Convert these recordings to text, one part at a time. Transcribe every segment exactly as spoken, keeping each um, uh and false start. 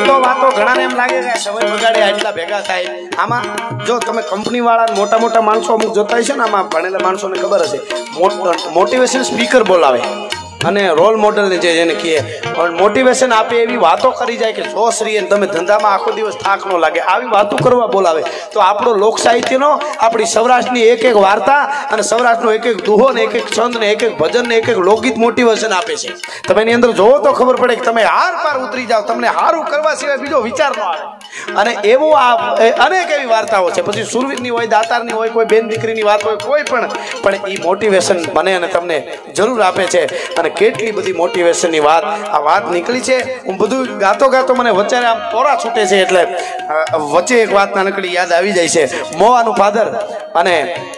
તો વાતો ઘણાને એમ લાગે કે સમય બગાડે આટલા ભેગા થાય. આમાં જો તમે કંપની વાળા મોટા મોટા માણસો અમુક જોતા હશે ને, આમાં ભણેલા માણસોને ખબર હશે, મોટિવેશન સ્પીકર બોલાવે અને રોલ મોડલ ને જે એને કહે મોટિવેશન આપે એવી વાતો કરી જાય કે જો શ્રી તમે ધંધામાં આખો દિવસ થાક ન લાગે, આવી વાતો કરવા બોલાવે. તો આપણો લોક સાહિત્યનો, આપણી સૌરાષ્ટ્રની એક એક વાર્તા અને સૌરાષ્ટ્રનો એક એક દુહો ને એક એક છંદ ને એક એક ભજન ને એક એક લોકગીત મોટિવેશન આપે છે. તમે એની અંદર જોવો તો ખબર પડે કે તમે હાર પાર ઉતરી જાઓ, તમને હારું કરવા સિવાય બીજો વિચાર ન આવે. અને એવું આ અનેક એવી વાર્તાઓ છે. પછી સુરવીરની હોય, દાતારની હોય, કોઈ બેન દીકરીની વાત હોય, કોઈ પણ પણ એ મોટિવેશન બને અને તમને જરૂર આપે છે. અને કેટલી બધી મોટિવેશનની વાત આ વાત નીકળી છે. હું બધું ગાતો ગાતો મને વચ્ચે આમ તોરા છૂટે છે, એટલે વચ્ચે એક વાત નાનકડી યાદ આવી જાય છે. મોવાનું પાદર અને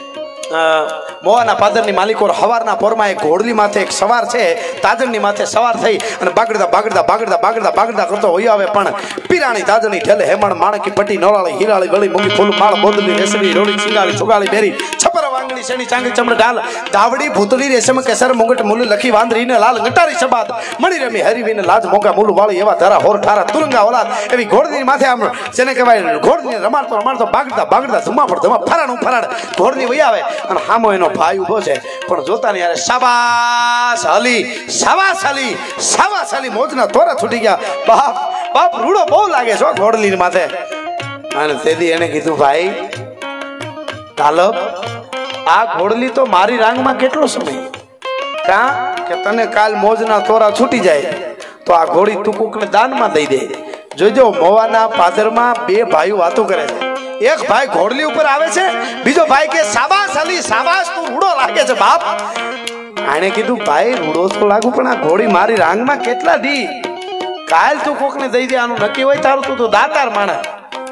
મોવાના પાદરની માલિકો હવારના પોરમાં એક ઘોડલી માથે એક સવાર છે, તાજણની માથે સવાર થઈ અને બાગડતા બાગડતા બાગડતા બાગડતા બાગડતા કરતો હોય આવે. પણ પીરાણી તાજણી ઢેલે હેમણ માણકી પટ્ટી નોળાળી હીરાળી ગળી મૂંગી ફૂલ માળ બોંદલી રેસડી રોડી ચિંગાળી છુગાળી બેરી છપર વાંગણી શેણી ચાંગી ચમડ ડાલ દાવડી ભૂતળી રેશમ કેસર મુંગટ મુલી લખી વાંદરીને લાલ ગટારી શબાદ મણી રમી હરીવીને લાજ મોગા મૂલું વાળી એવા ધરા હોર ઠારા તુરંગા ઓલાદ એવી ઘોડની માથે આમ જેને કહેવાય ઘોડની રમાડતો રમાડતો બાગડતા બાગડતા ધુમા પર ધુમા ફરાણું ફરાડ ઘોડની વહી આવે અને હામો એનો ભાઈ ઉભો છે. પણ જોતા ને યાર શાબાશ અલી શાબાશ અલી શાબાશ અલી મોજના તોરા છૂટી ગયા. બાપ બાપ રૂડો બહુ લાગે છે ઘોડલી માથે. અને તેથી એને કીધું ભાઈ તાલબ આ ઘોડલી તો મારી રાંગમાં કેટલો સમય કા કે તને કાલ મોજના તોરા છૂટી જાય તો આ ઘોડી તું કોકને દાનમાં દઈ દે. જોજો મોવાના પાદરમાં બે ભાઈઓ વાતો કરે છે. એક ભાઈ ઘોડલી ઉપર આવે છે, બીજો ભાઈ કે શાબાશ અલી શાબાશ તું રૂડો લાગે છે. બાપ આને કીધું ભાઈ રૂડો તો લાગુ પણ આ ઘોડી મારી રાંગમાં કેટલા દી, કાલ તું કોકને દઈ દે આનું નક્કી હોય તારું, તું તો દાતાર માણસ.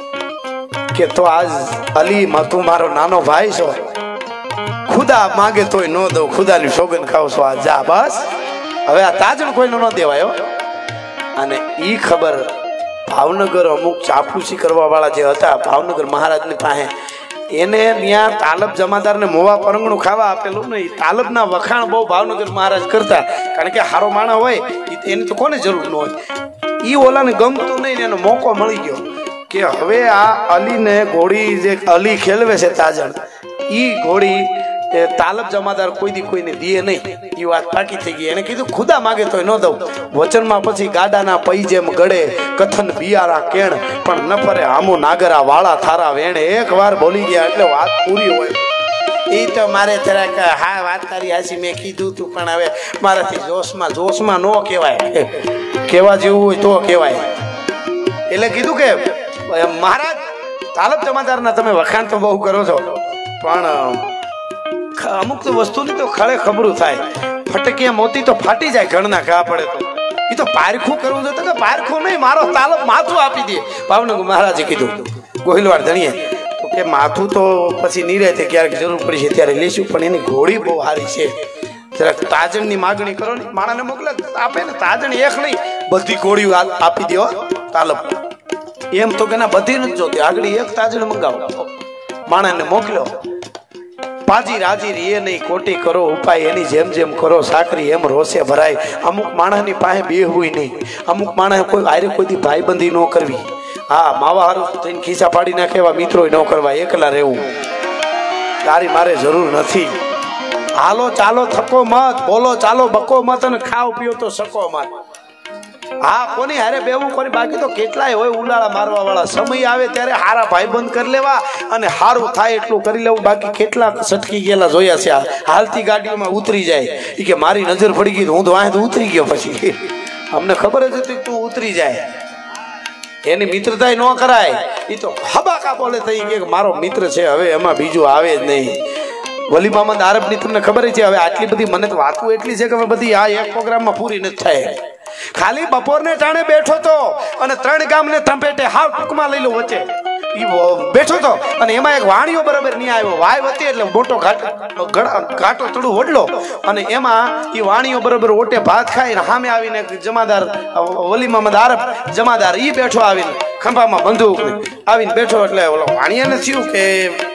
કે તો આજ અલી માં તું મારો નાનો ભાઈ છો, ખુદા માગે તોય ન દઉં, ખુદાની સોગન ખાવ છો આ જા બસ. હવે આ તાજણ કોઈને ન દેવાયો. અને ઈ ખબર ભાવનગર અમુક ચાપલુસી કરવા વાળા જે હતા ભાવનગર મહારાજની પાસે, એને ત્યાં તાલબ જમાદારને મોવા પરંગણું ખાવા આપેલું ને, તાલબના વખાણ બહુ ભાવનગર મહારાજ કરતા. કારણ કે હારો માણસ હોય એની તો કોને જરૂર ન હોય. ઈ ઓલાને ગમતું નહીં ને એનો મોકો મળી ગયો કે હવે આ અલીને ઘોડી જે અલી ખેલવે છે તાજણ, ઈ ઘોડી તાલબ જમાદાર કોઈ દી કોઈને દે નહીં. એ વાત પાકી થઈ ગઈ. એને કીધું ખુદા માગે તોય ન દઉં. વચનમાં પછી ગાડાના પૈ જેમ ગળે કથન બિયારા કેણ પણ ન ફરે આમો નાગરા વાળા થારા વેણ. એક વાર બોલી ગયા એટલે વાત પૂરી હોય. એ તો મારે જરાક હા વાત તારી હાસી મેં કીધું તું પણ હવે મારાથી જોશમાં જોશમાં ન કહેવાય, કહેવા જેવું હોય તો કહેવાય. એટલે કીધું કે મહારાજ તાલબ જમાદારના તમે વખાણ તો બહુ કરો છો પણ અમુક તો વસ્તુની તો ખળે ખબરું થાય. ફટકિયા મોતી તો ફાટી જાય ઘણના ઘા પડે તો. એ તો પારખું કરવું જોઈએ તો પારખું નહીં, મારો તાલબ માથું આપી દે. ભાવનગર મહારાજે કીધું ગોહિલવાડ ધણીએ તો કે માથું તો પછી નિરાતે ક્યારેક જરૂર પડી છે ત્યારે લેશું, પણ એની ઘોડી બહુ સારી છે, જરાક તાજણની માગણી કરો ને. માણાને મોકલે આપે ને, તાજણ એક નહીં બધી ઘોડીઓ આપી દો તાલબ. એમ તો કે ના બધી નથી જોતી, આગળ એક તાજણ મંગાવો. માણાને મોકલ્યો. પાજી રાજી રીએ નહીં કોટી કરો ઉપાય, એની જેમ જેમ કરો સાકરી એમ રોષે ભરાય. અમુક માણસની પાસે બેહવું નહીં, અમુક માણસ કોઈ આરે કોઈથી ભાઈબંધી ન કરવી. હા માવા હારું થઈને ખિસ્સા પાડી નાખે એવા મિત્રો ન કરવા, એકલા રહેવું તારી મારે જરૂર નથી. હાલો ચાલો થકો મત, બોલો ચાલો બકો મત અને ખાઓ પીઓ તો સકો મત. હા કોની હારે બેવું કોની, બાકી તો કેટલાય હોય ઉલાળા મારવા વાળા. સમય આવે ત્યારે હારા ભાઈબંધ કરી લેવા અને હારું થાય એટલું કરી લેવું. બાકી કેટલા સટકી ગયેલા જોયા છે. હાલતી ગાડીઓમાં ઉતરી જાય એ કે મારી નજર પડી ગઈ હું તો વાંહે તો ઉતરી ગયો. પછી અમને ખબર જ હતી તું ઉતરી જાય. એની મિત્રતા ન કરાય. એ તો હબાકા બોલે થઈ કે મારો મિત્ર છે હવે એમાં બીજું આવે જ નહીં. વલી મોહમ્મદ આરબની તમને ખબર છે. હવે આટલી બધી મને તો વાતું એટલી છે કે બધી આ એક પ્રોગ્રામમાં પૂરી નથી થાય. ખાલી બપોરને ટાણે બેઠો તો અને ત્રણ ગામને થંભેટે હાવ ટૂંકમાં લઈ લો વચ્ચે બેઠો તો અને એમાં એક વાણીઓ બરાબર નહીં આવ્યો. વાય હતી એટલે મોટો ઘાટો તડું વડલો અને એમાં એ વાણીઓ બરાબર ઓટે ભાત ખાઈને સામે આવીને જમાદાર વલી મોહમ્મદ આરબ જમાદાર ઈ બેઠો આવીને ખંભામાં બંદૂક આવીને બેઠો. એટલે ઓલો વાણિયાને થયું કે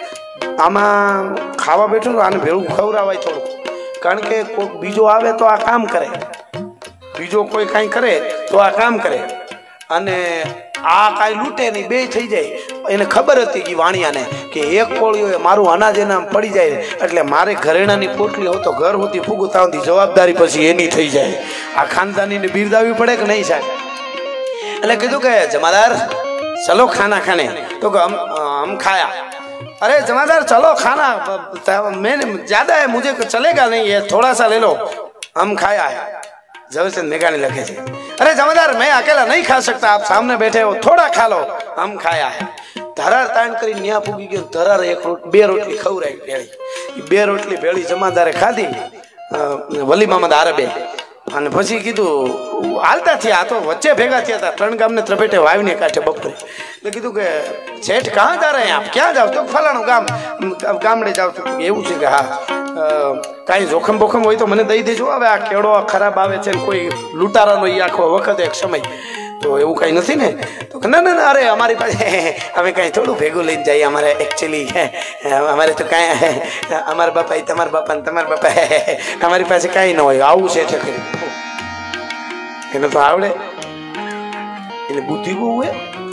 આમાં ખાવા બેઠો તો આને ભેળું ખવડાવાય થોડું, કારણ કે કોઈક બીજો આવે તો આ કામ કરે, બીજો કોઈ કાંઈ કરે તો આ કામ કરે. અને આ કાંઈ લૂંટે નહીં, બે થઈ જાય. એને ખબર હતી કે વાણિયાને કે એક કોળીઓ મારું અનાજ એના પડી જાય એટલે મારે ઘરેણાની પોટલી હોય તો ઘર સુધી ફૂગું તાવથી જવાબદારી પછી એની થઈ જાય. આ ખાનદાનીને બિરદાવવી પડે કે નહીં સાહેબ? એટલે કીધું કે જમાદાર ચલો ખાના ખાને. તો કે હમ ખાયા. अरे जमादार चलो खाना मैंने ज्यादा है मुझे चलेगा नहीं, ये थोड़ा सा ले लो, हम खाया है. ઝવેરચંદ મેઘાણી લખે છે, अरे जमादार मैं अकेला नहीं खा सकता, आप सामने बैठे हो, थोड़ा खा लो, हम खाया है. ધરાર તાણ કરી ન્યા પૂગી ગયો. ધરાર એક બે રોટલી ખવરાઈ ભેળી. બે રોટલી ભેળી જમાદારે ખાધી વલી મામદ આરબે. અને પછી કીધું હાલતા થયા, આ તો વચ્ચે ભેગા થયા હતા, ત્રણ ગામને ત્રપેટે વાવીને કાંઠે બપોરે. એટલે કીધું કે શેઠ કહાં જા રહે આપ, ક્યાં જાવ? તો ફલાણું ગામ ગામડે જાવ. તો એવું છે કે હા કાંઈ જોખમ બોખમ હોય તો મને દઈ દેજો. હવે આ કેળો ખરાબ આવે છે, કોઈ લૂંટારાનો એ આખો વખત એક સમય, તો એવું કાંઈ નથી ને? તો ના ના ના, અરે અમારી પાસે અમે કાંઈ થોડું ભેગું લઈને જઈએ, અમારે એકચ્યુઅલી અમારે તો કાંઈ અમારા બાપા તમારા બાપા ને તમારા બાપા અમારી પાસે કાંઈ ન હોય. આવું છે છે કરી એને તો આવડે, એને બુદ્ધિ બહુ હોય.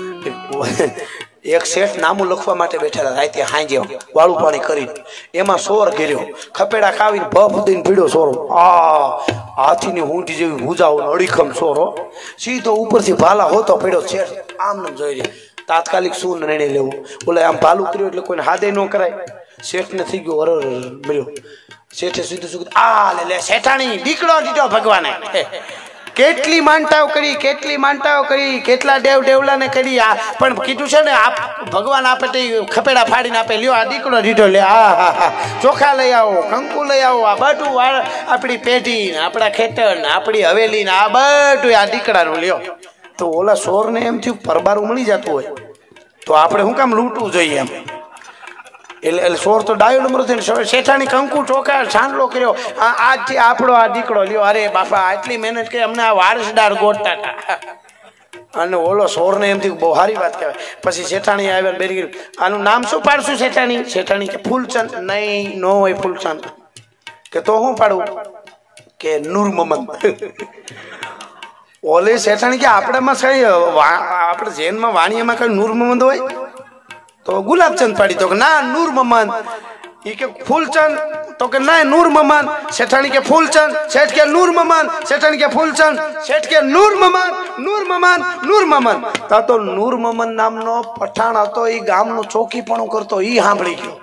એક શેઠ નામું લખવા માટે બેઠેલા રાતે હાંજે વાળું પાણી કરીને, એમાં સોર ઘેર્યો, ખપેડા ખાવીને ભફ દઈને પીડ્યો સોરો. આ હાથીની ઊંટી જેવી ભૂજાઓ અડીખમ સોરો સીધો ઉપરથી ભાલા હોતો પડ્યો. શેઠ આમ નામ જોઈ રહ્યા, તાત્કાલિક શું નિર્ણય લેવો? બોલે આમ ભાલું કર્યું એટલે કોઈને હાદે ન કરાય. શેઠને થઈ ગયો અરર મળ્યો. શેઠે સીધું શું આ લે લે શેઠાણી દીકડો દીધો ભગવાને. કેટલી માનતાઓ કરી, કેટલી માનતાઓ કરી, કેટલા દેવ દેવલાને કરી, આ પણ કીધું છે ને આપ ભગવાન આપે તે ખપેડા ફાડીને આપે. લ્યો આ દીકડો દીધો, લે આ હા હા ચોખા લઈ આવો, કંકુ લઈ આવો, આ બધું આપણી પેઢી ને આપણા ખેતર ને આપણી હવેલી ને આ બધું આ દીકડાનું લ્યો. તો ઓલા સોરને એમ થયું પરબારું મળી જતું હોય તો આપણે શું કામ લૂંટવું જોઈએ એમ. એટલે એટલે સોર તો ડાયો નંબર થઈને શેઠાણી કંકુ ચોખા છાંડલો કર્યો. આજથી આપણો આ દીકડો લ્યો. અરે બાપા આટલી મહેનત કરી, અમને આ વારસદાર ગોતતા હતા. અને ઓલો સોરને એમ થયું બહુ સારી વાત કહેવાય. પછી શેઠાણી આવ્યા બેરી ગયું, આનું નામ શું પાડશું શેઠાણી? શેઠાણી કે ફૂલચંદ. નહીં નો હોય ફૂલચંદ. કે તો હું પાડું? કે નૂર મોહમ્મદ. ઓલે શેઠાણી કે આપણામાં કઈ આપણે જૈનમાં વાણીયામાં કઈ નૂર મોહમ્મદ હોય તો ગુલાબચંદ પાડી. તો કે ના નૂર મોહમ્મદ. એ કે ફૂલચંદ. તો કે ના નૂર મોહમ્મદ. શેઠાણી કે ફૂલચંદ. શેઠ કે નૂર મોહમ્મદ. શેઠાણી કે ફૂલચંદ. શેઠ કે નૂર મોહમ્મદ. નૂર મોહમ્મદ. નૂર મોહમ્મદ. તા તો નૂર મોહમ્મદ નામનો પઠાણ હતો, એ ગામનું ચોકીપણું કરતો, એ સાંભળી ગયો.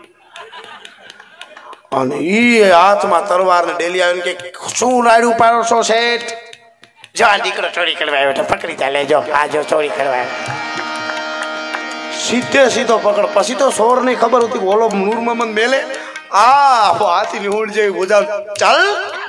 અને ઈ હાથમાં તલવાર ને ડેલી આવીને કે શું રાડ્યું પાડો છો શેઠ? જો આ દીકરો ચોરી કરવા આવ્યો તો પકડી તા લેજો. આ જો ચોરી કરવા આવ્યો. સીધે સીધો પકડ. પછી તો સોર ની ખબર હતી ઓલો નૂર મોહમ્મદ મેલે આ હાથી ની ઊંટ જેવી બોજાવ ચાલ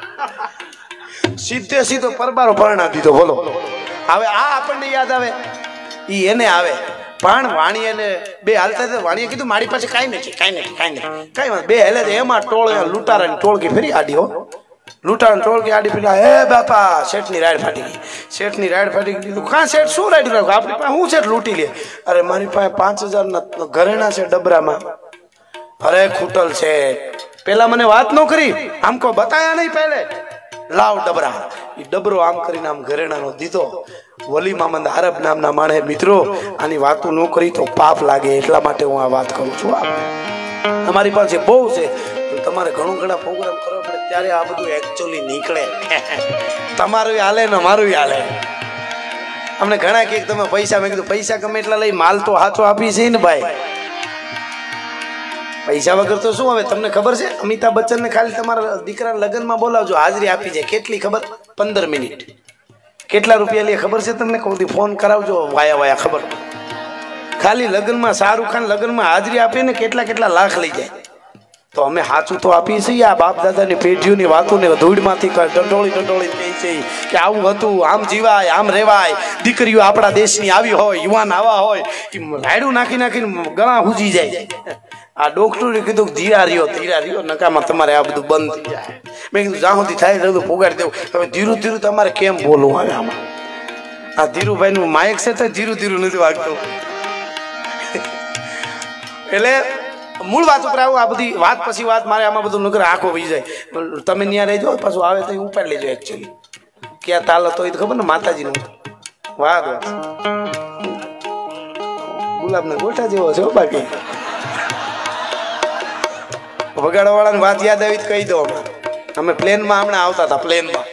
સીધે સીધો પરબારો પરણા દીધો. બોલો હવે આ આપણને યાદ આવે, ઈ એને આવે. પણ વાણીએ બે હાલતા હતા. વાણીએ કીધું મારી પાસે કાંઈ નથી, કાંઈ નથી, કાંઈ નથી, કાંઈ વાત. બે હેલે એમાં ટોળ લૂંટારાની ટોળકી ફેરી આડી. હો લૂંટારાની ટોળકી આડી ફેરી. હે બાપા શેઠની રાડ ફાટી ગઈ. શેઠની રાડ ફાટી ગઈ. કાં શેઠ શું રાડ રાખો? આપણી પાસે હું શેઠ લૂંટી લે? અરે મારી પાસે પાંચ હજાર ના ઘરેણા છે ડબરામાં. અરે ખૂટલ છે. પેલા મને વાત ન કરી, આમકો બતાયા નહીં પહેલે. લાવ ડબરા. એ ડબરો આમ કરીને આમ ઘરેણાનો દીધો. વલી મામદ આરબ નામના માણે મિત્રો આની વાતો ન કરી તો પાપ લાગે, એટલા માટે હું આ વાત કરું છું. અમારી પાસે બહુ છે, તમારે ઘણું ઘણા પ્રોગ્રામ કરવો પડે ત્યારે આ બધું એકચ્યુઅલી નીકળે. તમારું હાલે ને મારું હાલે. અમને ઘણા કે તમે પૈસા, મેં કીધું પૈસા ગમે એટલા લઈ, માલ તો હાથો આપી છે ને ભાઈ. પૈસા વગર તો શું હવે? તમને ખબર છે અમિતાભ બચ્ચન ને ખાલી તમારા દીકરા લગ્નમાં બોલાવજો, હાજરી આપી જાય. કેટલી ખબર? પંદર મિનિટ. કેટલા રૂપિયા લે ખબર છે તમને? કોઈ ફોન કરાવજો વાયા વાયા ખબર. ખાલી લગ્નમાં શાહરૂખ ખાન લગ્નમાં હાજરી આપે ને કેટલા કેટલા લાખ લઈ જાય. તો અમે સાચું તો આપીએ છીએ. આ બાપ દાદાની પેઢીઓની વાતોને ધૂળમાંથી ટટોળી ટટોળી કહે છે કે આવું હતું, આમ જીવાય, આમ રેવાય. દીકરીઓ આપણા દેશની આવી હોય, યુવાન આવા હોય, રાયડું નાખી નાખીને ગળા હુજી જાય. આ ડોક્ટરે કીધું ધીરા રહ્યો, ધીરા રહ્યો, નકામાં તમારે આ બધું બંધ થઈ જાય. મેં કીધું જ્યાં સુધી થાય બધું પોગાડી દેવું. હવે ધીરું ધીરું તમારે કેમ બોલવું આવે આમાં? આ ધીરુભાઈ નું માયક છે તો ધીરું ધીરું નથી વાગતું. એટલે મૂળ વાત ઉપર આવું. આ બધી વાત પછી વાત મારે આમાં બધું નગર આંખો વહી જાય. તમે ત્યાં રહેજો, પાછું આવે તો ઉપાડ લેજો. એકચ્યુઅલી ક્યાં તાલ હતો એ તો ખબર ને, માતાજીનું. વાહ વાહ ગુલાબના ગોઠા જેવો છો બાકી વગાડવા વાળાની વાત યાદ આવી કહી દો અમે પ્લેનમાં હમણાં આવતા હતા પ્લેનમાં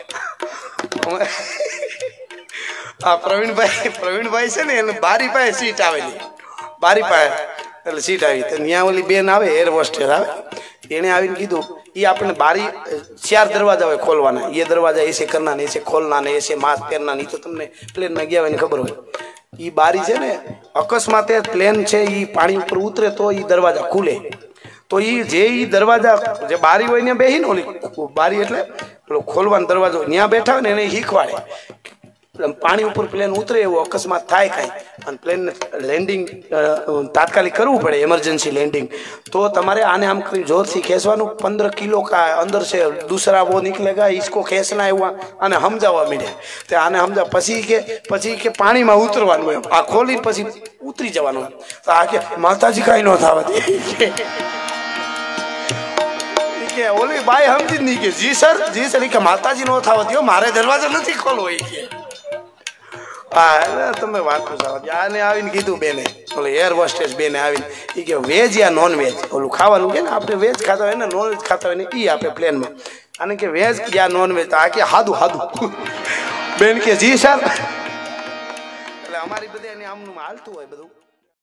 આ પ્રવીણભાઈ પ્રવીણભાઈ છે ને એને બારી પાસે સીટ આવેલી બારી પાસે એટલે સીટ આવી તો ત્યાં ઓલી બેન આવે એર હોસ્ટેસ આવે એને આવીને કીધું ये आपने बारी चार दरवाजा હોય ખોલવાના ये दरवाजा ऐसे करना नहीं ऐसे खोलना नहीं ऐसे मास्क पहनना नहीं तो तुमने प्लेन में ગયા હોય ને ખબર હોય ये बारी છે ને અકસ્માતે પ્લેન છે એ પાણી ઉપર ઉતરે તો એ દરવાજા ખુલે તો એ જે એ દરવાજા જે બારી હોય ને બેહીને ઓલી બારી એટલે પેલો ખોલવાનો દરવાજો ત્યાં બેઠા હોય ને એને શીખવાડે પાણી ઉપર પ્લેન ઉતરે એવો અકસ્માત થાય કાંઈ અને પ્લેન લેન્ડિંગ તાત્કાલિક કરવું પડે इमरजेंसी लैंडिंग तो तमारे आने हम जोर से खेसवानु पंद्रह किलो का अंदर से दूसरा वो निकलेगा इसको खेसना है हुआ आने हम जावा मिले ते आने हम जा पसी के पसी के पानी में उतरवानु है आ खोली पसी उतरी जवानु तो आके माताजी काई नो थावत के ओली बाई समझी नहीं के जी सर जी सर के माताजी नो थावत यो मारे दरवाजा नहीं खोलो के હા તમે વાત પૂછાવો આને આવીને કીધું બેને ઓલે એર હોસ્ટેસ બેને આવીને એ કે વેજ યા નોન વેજ ઓલું ખાવાનું કે ને આપણે વેજ ખાતા હોય ને નોન વેજ ખાતા હોય ને એ આપે પ્લેનમાં અને કે વેજ યા નોન વેજ આ કે હાદું હાદું બેન કે જી સર એટલે અમારી બધી આમનું હાલતું હોય બધું